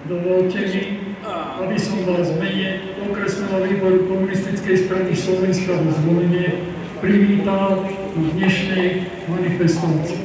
Dovolte mi, aby som vás v mene okresného výboru Komunistickej strany Slovenska vo Zvolenie privítal v dnešnej manifestácii.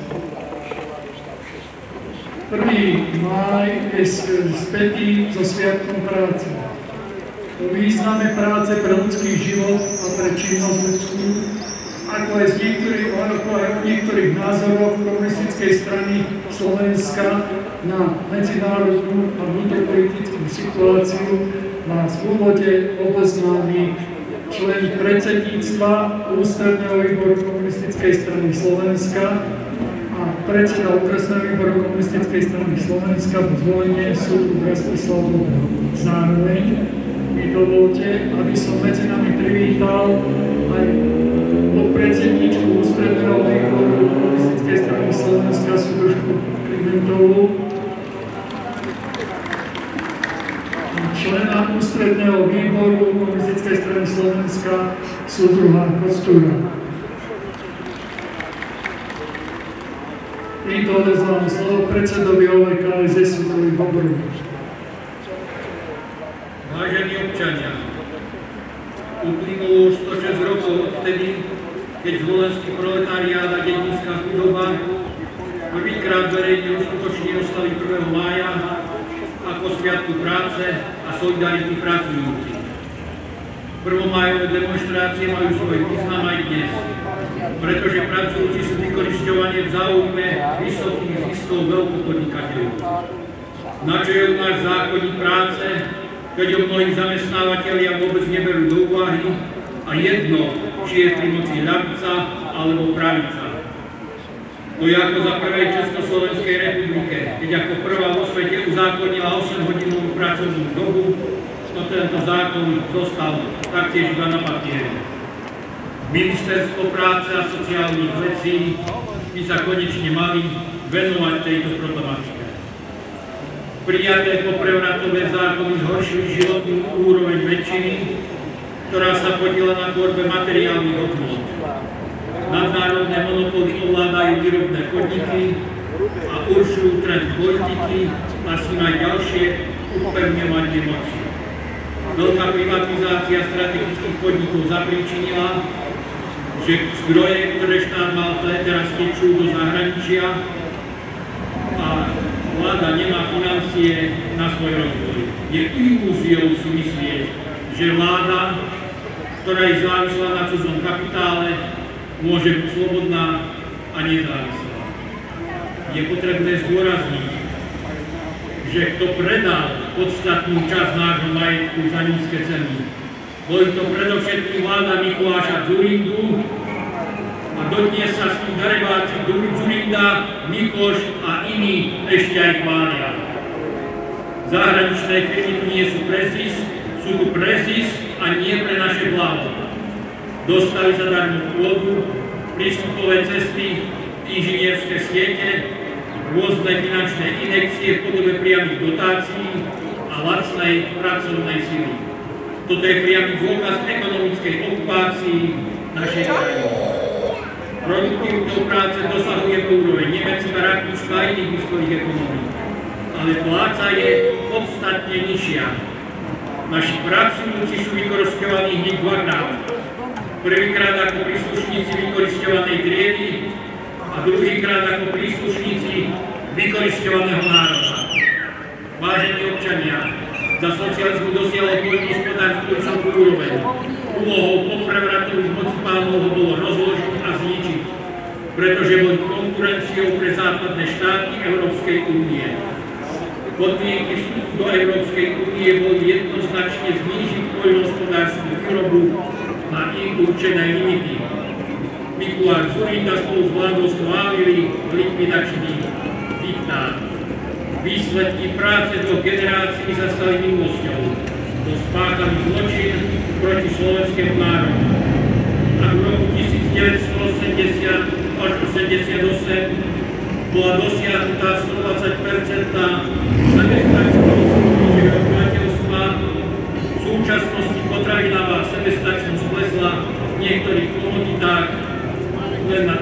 1. máj je spätý so Sviatkom práce. O význame práce pre ľudský život a pre činnosť ľudskú, ako aj o niektorých názoroch Komunistickej strany Slovenska na medzinárodnú a vnútropolitickú situáciu nás v úvode oboznámi člen predsedníctva Ústredného výboru Komunistickej strany Slovenska a predseda Okresného výboru Komunistickej strany Slovenska vo Zvolenie súdu Rastislav Bobel. Zároveň mi dovolte, aby som medzi nami privítal aj podpredsedníčku Ústredného výboru Komunistickej strany Slovenska súdružku Klimentovú, člena Ústredného výboru Komunistickej strany Slovenska súdruha Kostúra. Týmto odovzdávam slovo predsedovi OVKSS súdruhovi Bobrovi. Vážení občania, uplynulo už 106 rokov odtedy, keď zvolenský proletariát a dedinská chudoba prvýkrát verejne uskutočnili oslavy 1. mája ako Sviatku práce a solidarity pracujúcich. Prvomájové demonštrácie majú svoj význam aj dnes, pretože pracujúci sú vykorisťovaní v záujme vysokých ziskov veľkopodnikateľov. Na čo je náš zákonník práce, keď ho mnohí zamestnávateľia vôbec neberú do úvahy a jedno, či je pri moci ľavica alebo pravica. To je ako za prvej Československej republike, keď ako prvá vo svete uzákonila 8-hodinovú pracovnú dobu, no tento zákon zostal taktiež iba na papieri. Ministerstvo práce a sociálnych vecí by sa konečne mali venovať tejto problematike. Prijaté poprevratové zákony zhoršili životnú úroveň väčšiny, ktorá sa podieľa na tvorbe materiálnych hodnôt. Nadnárodné monopoly ovládajú výrobné podniky a určujú trend politiky a sú aj ďalšie upevňovanie moci. Veľká privatizácia strategických podnikov zapríčinila, že zdroje, ktoré štát mal, teraz tečú do zahraničia a vláda nemá financie na svoj rozvoj. Je ilúziou si myslieť, že vláda, ktorá je závislá na cudzom kapitále, môže byť slobodná a nezávislá. Je potrebné zdôrazniť, že kto predal podstatnú časť nášho majetku za nízke ceny, boli to predovšetkým vláda Mikuláša Dzurindu a dodnes sa s tým darebáci Dzurinda, Mikloš a iní ešte aj chvália. Zahraničné firmy tu nie sú pre zisk, sú tu pre zisk a nie pre naše blaho. Dostali zadarmo pôdu, prístupové cesty, inžinierské siete, rôzne finančné injekcie v podobe priamych dotácií a lacnej pracovnej sily. Toto je priamy dôkaz ekonomickej okupácii našej krajiny. Produktivitou práce dosahuje úroveň Nemecka, Rakúska a iných vyspelých ekonomík, ale pláca je podstatne nižšia. Naši pracujúci sú vykorisťovaní hneď dvakrát. Prvýkrát ako príslušníci vykorisťovanej triedy a druhýkrát ako príslušníci vykorisťovaného národa. Vážení občania, za socializmu dosiahol poľnohospodárstvu vysokú úroveň. Úlohou podprevratových mocipánov ho bolo rozložiť a zničiť, pretože boli konkurenciou pre západné štáty Európskej únie. Podmienky vstupu do Európskej únie boli jednoznačne znížiť poľnohospodárskú výrobu na im určené limity. Mikuláš Dzurinda spolu s vládou schválili likvidačný diktát. Výsledky práce dvoch generácií sa stali minulosťou. To spáchaný zločin proti slovenskému národu. A v roku 1980 až 1988 bola dosiahnutá 120% sebestačnosť obyvateľstva. V súčasnosti potravinová sebestačnosť klesla v niektorých komoditách len na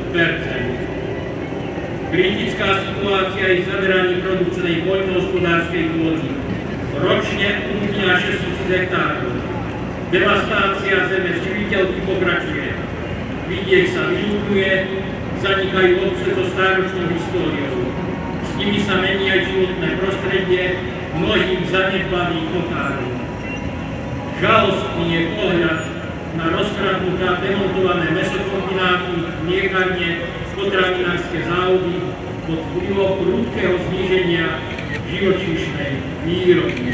20%. Kritická situácia je v zaberaní produkčnej poľnohospodárskej hospodárskej pôdy. Ročne umíňa 6 000 hektárov. Devastácia zeme z živiteľky pokračuje. Vidiek sa vyľudňuje, zanikajú obce so stáročnou históriou. S nimi sa mení aj životné prostredie mnohých zanedbaných lokálov. Žalostný je pohľad na rozkradnuté a demontované mäsokombináty, mliekarne, potravinárske záhody pod vplyvom prudkého zníženia živočíšnej výroby.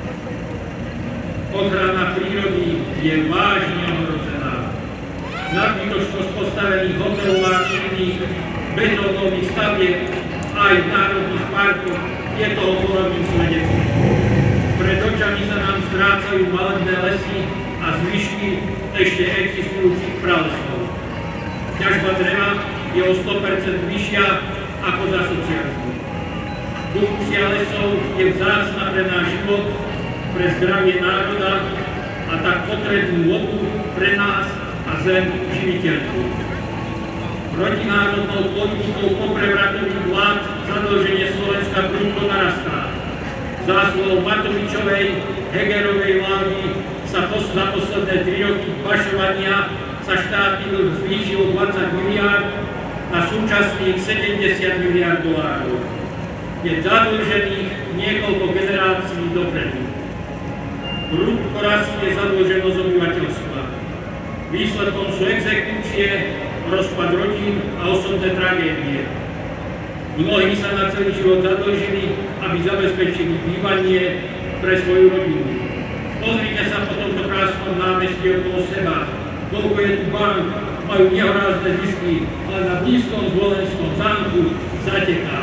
Ochrana prírody je vážne ohrozená. Nadbytočnosť postavených hotelov a iných betónových stavieb aj v národných parkoch je toho porodným svedectvom. Pred očami sa nám strácajú malebné lesy a zvyšky ešte existujúcich pralesov. Ťažba dreva je o 100% vyššia ako za socializmu. Produkcia lesov je vzácna pre náš život, pre zdravie národa a tak potrebnú vodu pre nás a zem živiteľku. Protinárodnou politikou poprevratových vlád zadlženie Slovenska prudko narastá. Zásluhou Matovičovej, Hegerovej vlády sa za posledné 3 roky pašovania sa štátny dlh zvýšil o 20 miliárd na súčasných 70 miliárd dolárov. Je zadlžených niekoľko generácií dopredu. Prudko rastie zadlženosť obyvateľstva. Výsledkom sú exekúcie, rozpad rodín a osobné tragédie. Mnohí sa na celý život zadlžili, aby zabezpečili bývanie pre svoju rodinu. Pozrite sa po tomto krásnom námestí okolo seba. Koľko je tu bank, majú nehorázne zisky, ale na blízkom Zvolenskom zámku zateká.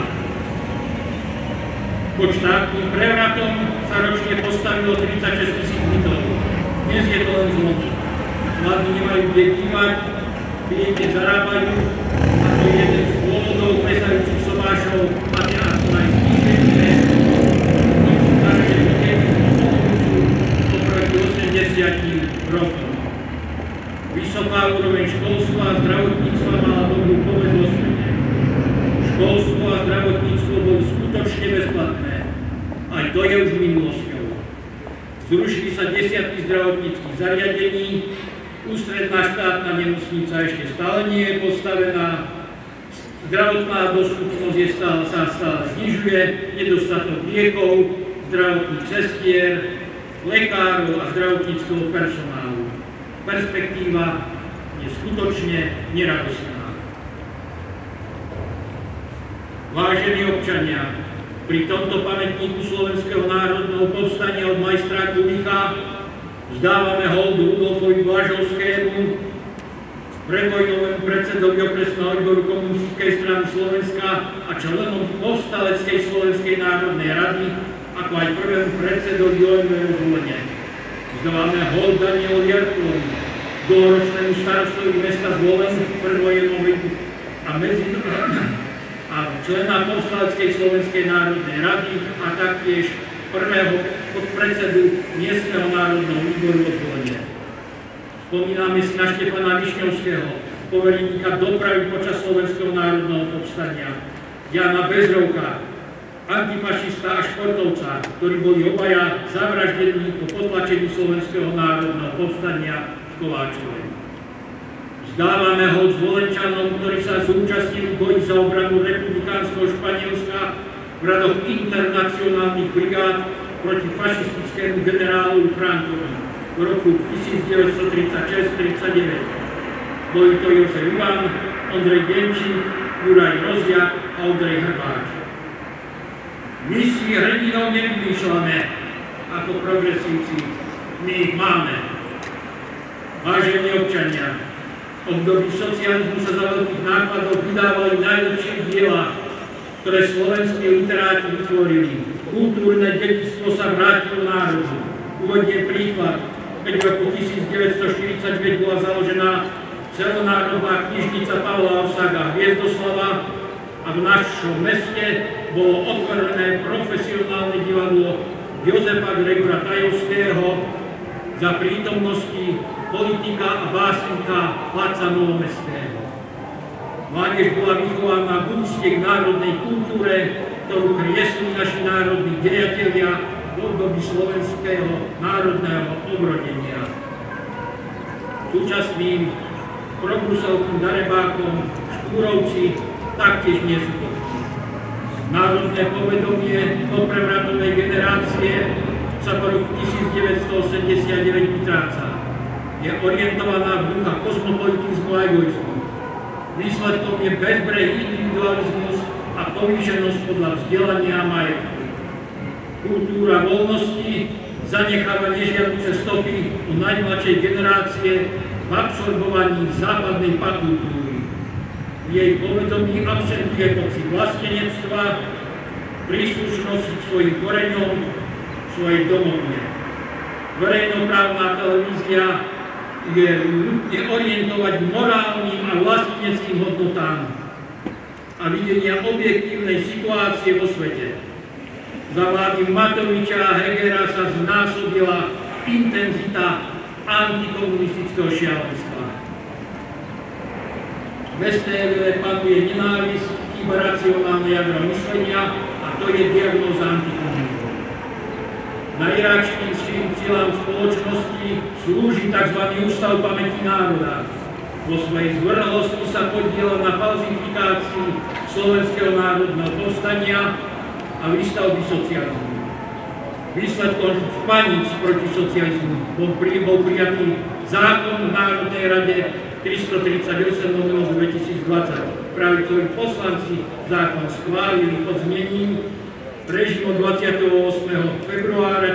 Pod štátnym prevratom sa ročne postavilo 36 000 bytov. Dnes je to len zlom. Mladí nemajú kde bývať, klienti zarábajú a to je jeden z dôvodov klesajúcich sobášov a teatru aj zniženie každé oproti 80 rokom. Vysoká úroveň školstva a zdravotníctva mala dobrú povesť vo svete. Školstvo a zdravotníctvo boli skutočne bezplatné. Aj to je už minulosťou. Zrušili sa desiatky zdravotníckych zariadení, ústredná štátna nemocnica ešte stále nie je postavená, zdravotná dostupnosť sa stále znižuje, nedostatok liekov, zdravotných sestier, lekárov a zdravotníckeho personálu. Perspektíva je skutočne neradostná. Vážení občania, pri tomto pamätníku Slovenského národného povstania od majstra Kubicha vzdávame holdu Rudolfovi Blažovskému, predvojnovému predsedovi okresného odboru Komunistickej strany Slovenska a členom povstaleckej Slovenskej národnej rady, ako aj prvému predsedovi ONV-u Zvolenie. Vzdávame hold Danielovi Jarkovi, dlhoročnému starostovi mesta Zvolen v predvojennom veku a člena povstaleckej Slovenskej národnej rady a taktiež prvého podpredsedu miestneho národného výboru od Zvolenia. Spomíname si na Štefana Višňovského, povereníka dopravy počas Slovenského národného povstania, Jana Bezrovka, antifašista a športovca, ktorí boli obaja zavraždení po potlačení Slovenského národného povstania v Kováčovej. Vzdávame hold Zvolenčanom, ktorí sa zúčastnili v boji za obranu republikánskeho Španielska v radoch internacionálnych brigád proti fašistickému generálu Frankovi v roku 1936-39. Boli to Jozef Ivan, Ondrej Denčík, Juraj Rozdiak a Ondrej Hrbáč. My si hrdinov nevymýšľame ako progresívci, my ich máme. Vážení občania, v období socializmu sa za veľkých nákladov vydávali najlepšie diela, ktoré slovenskí literáti vytvorili. Kultúrne dedičstvo sa vrátilo národu. Uvediem príklad, keď v roku 1945 bola založená celonárodná knižnica Pavla Osaga Hviezdoslava a v našom meste bolo otvorené profesionálne divadlo Jozefa Gregora Tajovského za prítomnosti politika a básnika Laca Novomestského. Mládež bola vychovaná v úcte k národnej kultúre ktorú kriesli naši národní dejatelia v období slovenského národného obrodenia. Súčasným probruselským darebákom Štúrovci taktiež nie sú pochybní. Národné povedomie po prevratovej generácie sa po roku 1989 vytráca. Je orientovaná v ducha kozmopolitizmu a egoizmu. Výsledkom je bezbrehý individualizmus a povýšenosť podľa vzdelania a majetku. Kultúra voľnosti zanecháva nežiaduce stopy u najmladšej generácie v absorbovaní západnej pakultúry. V jej povedomí absentuje pocit vlastenectva, príslušnosť k svojim koreňom, svojej domovine. Verejnoprávna televízia je nutne orientovať morálnym a vlasteneckým hodnotám a videnia objektívnej situácie vo svete. Za vlády Matoviča a Hegera sa znásobila intenzita antikomunistického šialenstva. V STV panuje nenávisť, chýba racionálne jadro myslenia a to je diagnóza antikomunizmu. Najráčnejším cieľom spoločnosti slúži tzv. Ústav pamäti národa. Vo svojej zvrhlosti sa podieľa na falzifikácii slovenského národného povstania a výstavby socializmu. Výsledkom paníc proti socializmu bol prijatý zákon v Národnej rade 338/2020. Pravicoví poslanci zákon schválili pod znením režimu 28. februára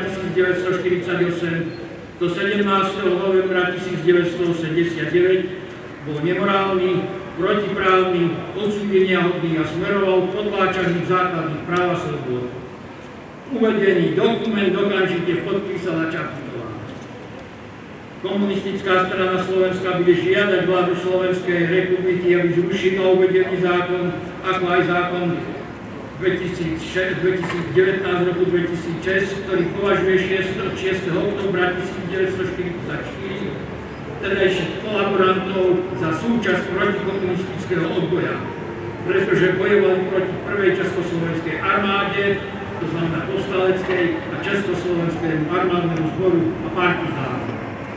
1948 do 17. novembra 1989 bol nemorálny, protiprávny, odsúdeniahodný a smeroval k potláčaniu základných práv a slobôd. Uvedený dokument okamžite podpísala Čaputová. Komunistická strana Slovenska bude žiadať vládu Slovenskej republiky, aby zrušila uvedený zákon, ako aj zákon 2019 roku 2006, ktorý považuje 6. októbra 1944 tedajších kolaborantov za súčasť protikomunistického odboja, pretože bojovali proti prvej československej armáde, to znamená povstaleckej a československému armádnemu zboru a partizánu.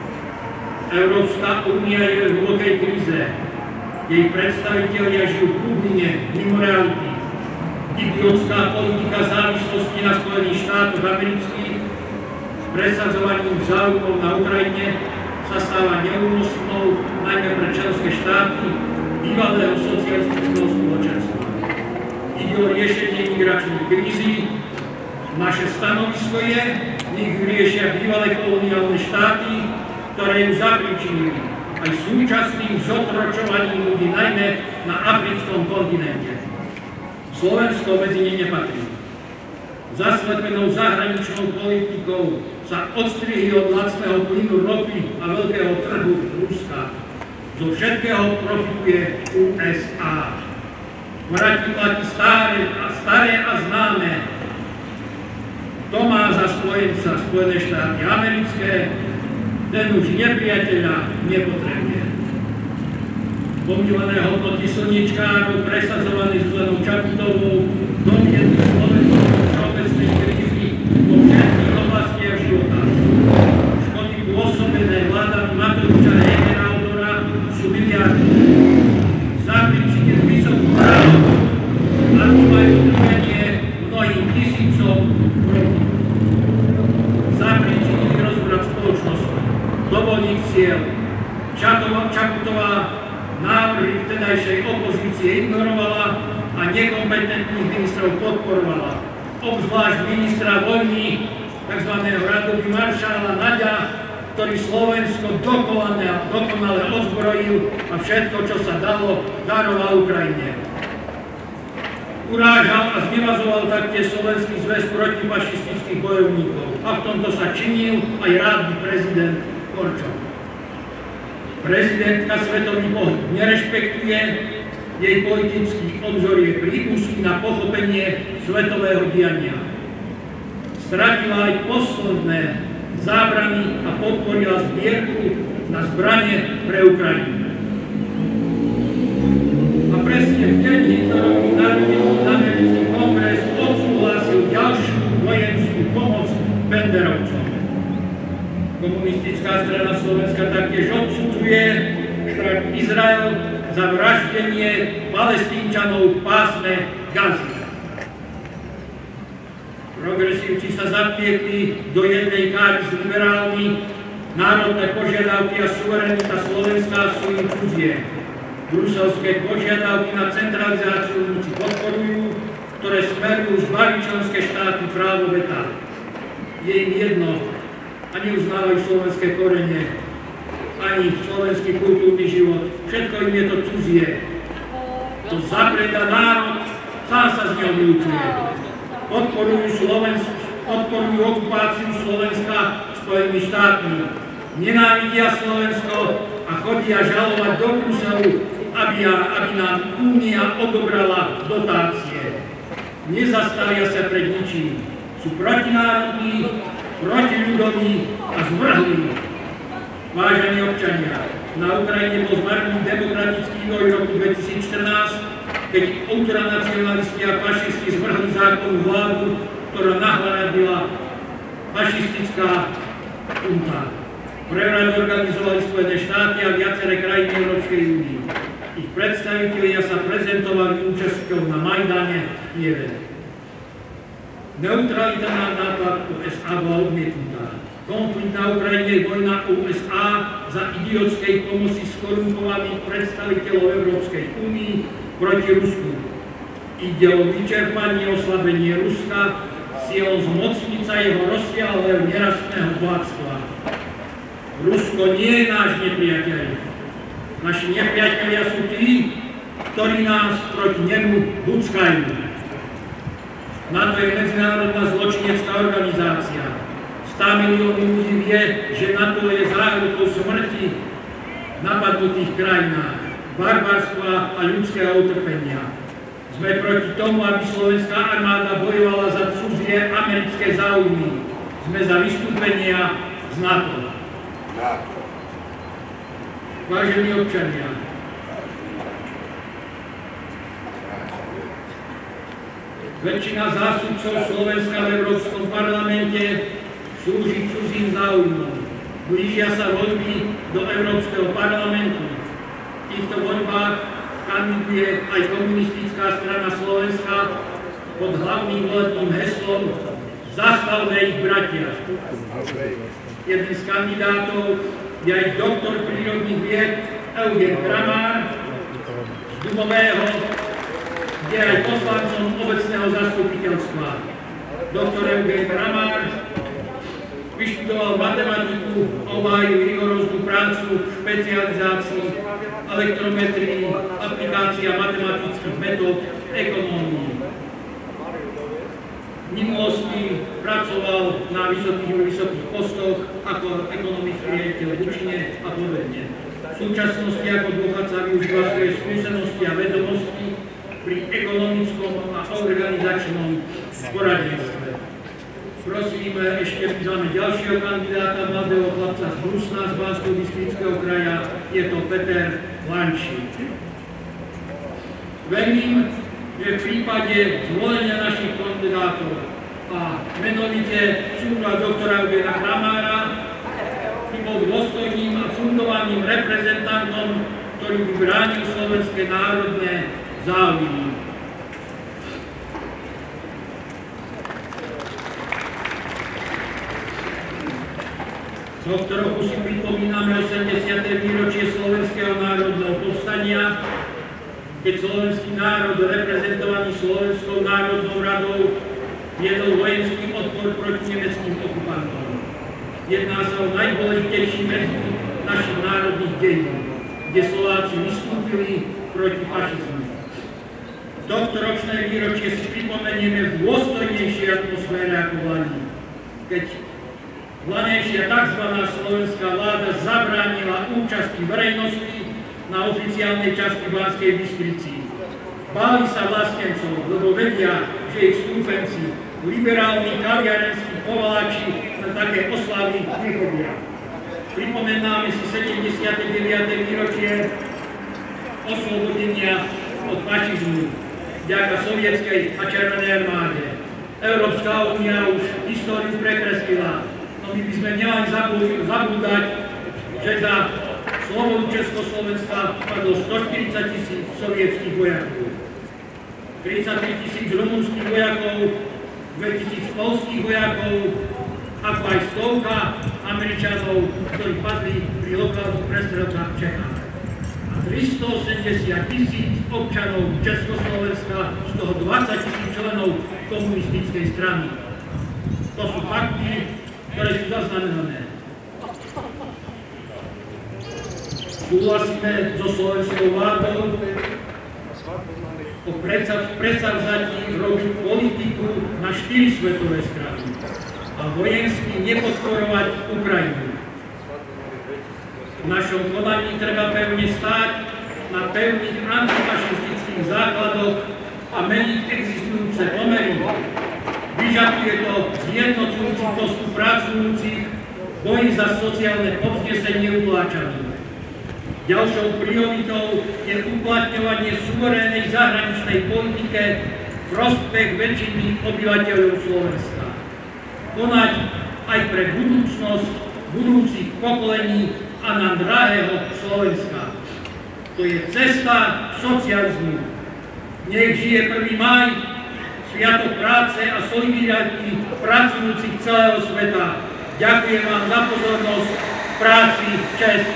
Európska únia je v hlbokej kríze. Jej predstavitelia žijú v bubline mimo reality. Idiotská politika závislosti na Spojených štátoch amerických s presadzovaním záujmov na Ukrajine sa stáva neúnosnou najmä pre členské štáty bývalého socialistického spoločenstva. Ide o riešenie migračnej krízy. Naše stanovisko je, nech riešia bývalé koloniálne štáty, ktoré ju zapríčinili aj súčasným zotročovaním ľudí, najmä na africkom kontinente. Slovensko medzi ne nepatrí. Zaslepenou zahraničnou politikou sa odstrihli od lacného plynu, ropy a veľkého trhu Ruska. Zo všetkého profituje USA. Platí staré a známe. To má za spojenca Spojené štáty americké, ten už nepriateľa nepotrebuje. Pomílené hodnoty slniečkárov, presadzované Zuzanou Čaputovou, domietli Slovensku všeobecnej krízy vo všetkých oblastiach života. Škody pôsobené vládami Matoviča a Hegera sú miliardy. Zapríčinili vysokú právu a tu majú trpenie mnohým tisícom rokov. Zapríčinili rozvrat spoločnosti, dovolných cieľ. Čaputová návrhy vtedajšej opozície ignorovala a nekompetentných ministrov podporovala. Obzvlášť ministra vojny, tzv. Radoby maršála Naďa, ktorý Slovensko dokonale ozbrojil a všetko, čo sa dalo, daroval Ukrajine. Urážal a znevazoval taktiež Slovenský zväz protifašistických bojovníkov a v tomto sa činil aj rádny prezident Korčok. Prezidentka svetový pohyb nerešpektuje, jej politický obzor je prípustný na pochopenie svetového diania. Stratila aj posledné zábrany a podporila zbierku na zbrane pre Ukrajinu. A presne v deň Hitlerových narodení americký kongres Benderovcom. Komunistická strana Slovenska taktiež odsudzuje štát Izrael za vraždenie Palestínčanov v pásme Gazy. Progresívci sa zaplietli do jednej káry s liberálmi, národné požiadavky a suverenita Slovenska sú im cudzie. Bruselské požiadavky na centralizáciu moci podporujú, ktoré smerujú zbaviť členské štáty právo veta. Je im jedno a neuznávajú slovenské korene, ani slovenský kultúrny život. Všetko im je to cudzie. To zapreda národ, sám sa z neho vyučuje. Podporujú okupáciu Slovenska Spojenými štátmi. Nenávidia Slovensko a chodia žalovať do Bruselu, aby nám Únia odobrala dotácie. Nezastavia sa pred ničím. Sú protinárodní, protiľudoví a zvrhlí. Vážení občania, na Ukrajine bol zmarný demokratický vývoj v roku 2014, keď ultranacionalisti a fašisti zvrhli zákonnú vládu, ktorá nahradila fašistická junta. Prevrat organizovali Spojené štáty a viaceré krajiny Európskej únie. Ich predstavitelia sa prezentovali účastníkov na Majdane v Kieve. Neutralita na nátlak USA bola odmietnutá. Konflikt na Ukrajine je vojna USA za idiotskej pomoci skorumpovaných predstaviteľov Európskej únie proti Rusku. Ide o vyčerpanie, oslabenie Ruska, cieľom zmocniť sa jeho rozsiahlého nerastného bohatstva. Rusko nie je náš nepriateľ. Naši nepriatelia sú tí, ktorí nás proti nemu buckajú. NATO je medzinárodná zločinecká organizácia. 100 miliónov ľudí vie, že NATO je zárukou smrti v napadnutých krajinách, barbarstva a ľudského utrpenia. Sme proti tomu, aby slovenská armáda bojovala za cudzie americké záujmy. Sme za vystúpenia z NATO. Vážení občania, väčšina zástupcov Slovenska v Európskom parlamente slúži cudzím záujmom. Blížia sa voľby do Európskeho parlamentu. V týchto voľbách kandiduje aj komunistická strana Slovenska pod hlavným volebným heslom Zastavme ich, bratia. Jeden z kandidátov je aj doktor prírodných vied Eugen Kramár z Dubového, kde je aj poslancom obecného zastupiteľstva. Doktor Eugen Kramár vyštudoval matematiku, obhájil rigoróznu prácu v špecializácii elektrometrii, aplikácia matematických metód v ekonómii. V minulosti pracoval na vysokých postoch ako ekonomický riaditeľ v Učine a podobne. V súčasnosti ako dôchodca využíva svoje skúsenosti a vedomosti pri ekonomickom a organizačnom poradenstve. Prosím, ešte máme ďalšieho kandidáta, mladého chlapca z Brusna, z Banskobystrického kraja, je to Peter Lančík. Verím, že v prípade zvolenia našich kandidátov a menovite súdna doktora Eugena Kramára by bol dôstojným a fundovaným reprezentantom, ktorý by bránil slovenské národné záujmy. Tohto roku si pripomíname 80. výročie Slovenského národného povstania, keď slovenský národ, reprezentovaný Slovenskou národnou radou, viedol vojenský odpor proti nemeckým okupantom. Jedná sa o najdôležitejší medzník našich národných dejín, kde Slováci vystúpili proti fašizmu. Tohto ročné výročie si pripomenieme v dôstojnejšej atmosfére ako vlani, keď vlanejšia tzv. Slovenská vláda zabránila účasti verejnosti na oficiálnej časti Banskej Bystrici. Báli sa vlastencov, lebo vedia, že ich stúpenci, liberálni kaviarenskí povaláči na také oslavy nechodia. Pripomenáme si 79. výročie oslobodenia od fašizmu vďaka sovietskej a červenej armáde. Európska únia už históriu prekreslila. No my by sme nemali zabúdať, že za slobodu Československa padlo 140 000 sovietských vojakov, 33 000 rumunských vojakov, 2000 poľských vojakov, ako aj stovka Američanov, ktorí padli pri lokálnych prestrelkách v Čechách. A 380 000 občanov Československa, z toho 20 000 členov komunistickej strany. To sú fakty, ktoré sú zaznamenané. Súhlasíme so slovenskou vládou o predsavzatí robiť politiku na 4 svetové strany a vojensky nepodporovať Ukrajinu. V našom konaní treba pevne stáť na pevných antifašistických základoch a meniť existujúce pomery. Vyžaduje to zjednocujúci postup pracujúcich, boji za sociálne povznesenie utláčaných. Ďalšou prioritou je uplatňovanie suverénnej zahraničnej politike v prospech väčšiny obyvateľov Slovenska. Konať aj pre budúcnosť budúcich pokolení a nám drahého Slovenska. To je cesta socializmu. Nech žije 1. máj, sviatok práce a solidarity pracujúcich celého sveta. Ďakujem vám za pozornosť, práci, česť.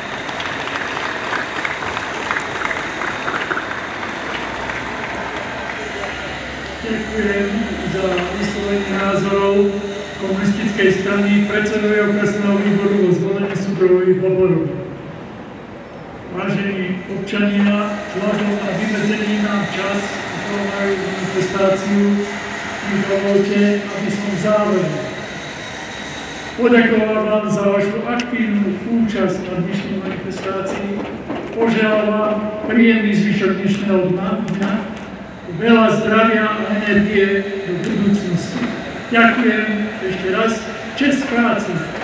Ďakujem za vyslovenie názorov komunistickej strany predsedovi okresného výboru o zvolení súdrových oborov. Vážení občania, vzhľadom na vymedzený nám čas na manifestáciu, mi dovolte, aby som záverom poďakoval vám za vašu aktívnu účasť na dnešnej manifestácii, poželal vám príjemný zvyšok dnešného dňa, veľa zdravia a energie do budúcnosti. Ďakujem ešte raz. Česť práci.